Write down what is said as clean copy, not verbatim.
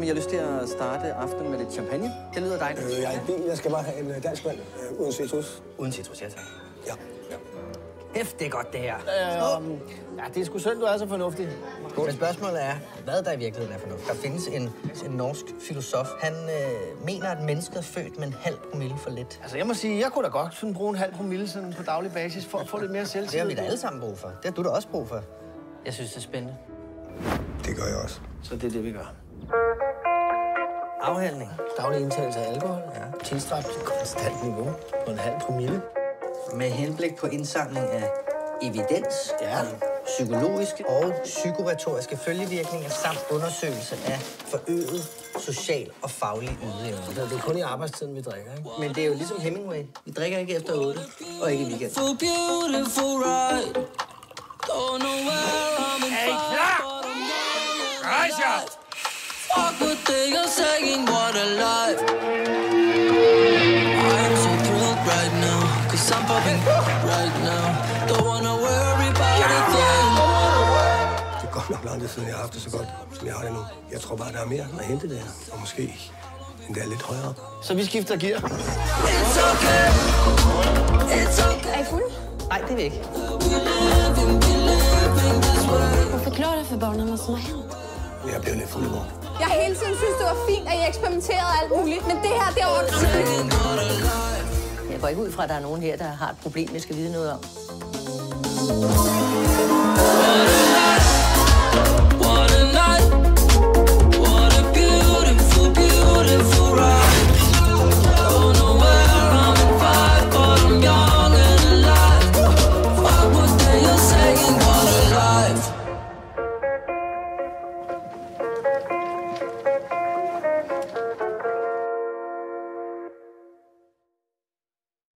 I har lyst til at starte aftenen med lidt champagne? Det lyder dejligt. Jeg er i bil. Jeg skal bare have en dansk mand uden citrus. Uden citrus, ja tak. Ja. Hæft, det er godt, det her. Ja, det er sgu synd, du er så fornuftig. Men spørgsmålet er, hvad der i virkeligheden er fornuft. Der findes en norsk filosof. Han mener, at mennesket er født med en halv promille for lidt. Altså, jeg må sige, jeg kunne da godt sådan bruge en halv promille sådan på daglig basis for at få lidt mere selvtillid. Det har vi da alle sammen brug for. Det har du da også brug for. Jeg synes, det er spændende. Det gør jeg også. Så det er det, vi gør. Afhandling. Daglig indtagelse af alkohol. Ja. Tilstræbt til konstant niveau på en halv promille. Med henblik på indsamling af evidens, Ja. psykologiske og psykoretoriske følgevirkninger samt undersøgelse af forøget social og faglig ydeevne. Så det er kun i arbejdstiden, vi drikker, ikke? Men det er jo ligesom Hemingway. Vi drikker ikke efter 8 og ikke i weekend. Er I klar? Rejs jer! Fuck what they are saying, what a life. I am so thrilled right now, 'cause I'm popping right now. Don't wanna worry about a thing. Det er godt nok lang tid siden, jeg har haft det så godt, som jeg har det nu. Jeg tror bare, der er mere at hente der. Og måske endda lidt højere op. Så vi skifter gear. It's okay. It's okay. Er I fulde? Nej, det er vi ikke. Forklar det for børnene, hvad som har hent. Jeg er blevet lidt fuld i går. Jeg har hele tiden synes, det var fint, at I eksperimenterede alt muligt, men det her, det er over grænsen. Jeg går ikke ud fra, at der er nogen her, der har et problem, jeg skal vide noget om.